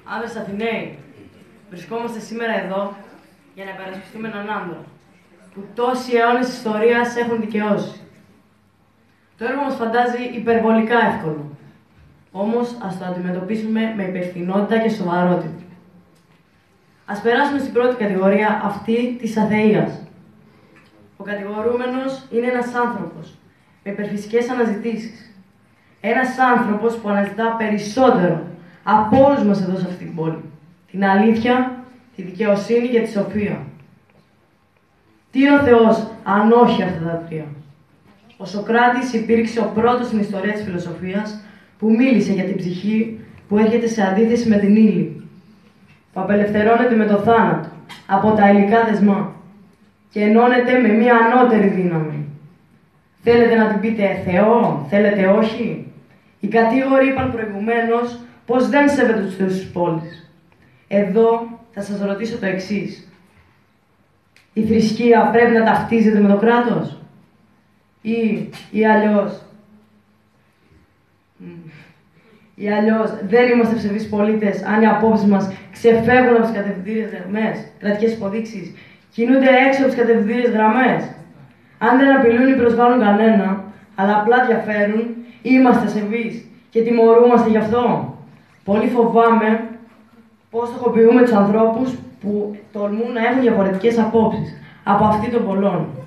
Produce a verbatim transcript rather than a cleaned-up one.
Άνδρες Αθηναίοι, βρισκόμαστε σήμερα εδώ για να υπερασπιστούμε έναν άντρα που τόσοι αιώνες ιστορίας έχουν δικαιώσει. Το έργο μας φαντάζει υπερβολικά εύκολο. Όμως ας το αντιμετωπίσουμε με υπευθυνότητα και σοβαρότητα. Ας περάσουμε στην πρώτη κατηγορία, αυτή της αθείας. Ο κατηγορούμενος είναι ένας άνθρωπος με υπερφυσικές αναζητήσεις. Ένας άνθρωπος που αναζητά περισσότερο από όλους μας εδώ σε αυτή την πόλη. Την αλήθεια, τη δικαιοσύνη και τη σοφία. Τι ο Θεός, αν όχι αυτά τα τρία. Ο Σωκράτης υπήρξε ο πρώτος στην ιστορία της φιλοσοφίας που μίλησε για την ψυχή που έρχεται σε αντίθεση με την ύλη, που απελευθερώνεται με το θάνατο από τα υλικά δεσμά και ενώνεται με μία ανώτερη δύναμη. Θέλετε να την πείτε Θεό, θέλετε όχι. Οι κατήγοροι είπαν προηγουμένως πως δεν σέβεται τους θεούς της πόλης. Εδώ θα σας ρωτήσω το εξής. Η θρησκεία πρέπει να ταυτίζεται με το κράτος ή, ή αλλιώς ή αλλιώς δεν είμαστε ψευδείς πολίτες αν οι απόψεις μας ξεφεύγουν από τις κατευθυντήριες γραμμές, κρατικές υποδείξεις, κινούνται έξω από τις κατευθυντήριες γραμμές. Αν δεν απειλούν ή προσβάλλουν κανένα, αλλά απλά διαφέρουν, είμαστε ασεβείς και τιμωρούμαστε γι' αυτό. Πολύ φοβάμαι πώς στοχοποιούμε τους ανθρώπους που τολμούν να έχουν διαφορετικές απόψεις από αυτή των πολλών.